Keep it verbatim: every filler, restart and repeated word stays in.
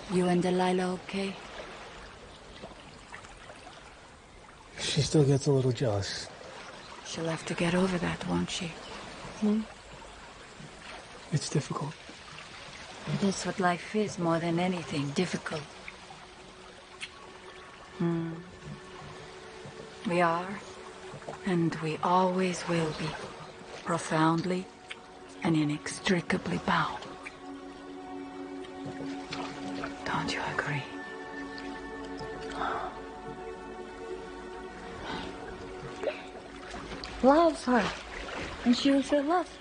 You and Delilah okay? She still gets a little jealous. She'll have to get over that, won't she? Hmm? It's difficult. It is what life is, more than anything, difficult. Hmm. We are, and we always will be, profoundly and inextricably bound. Don't you agree? Love her, and she will feel love.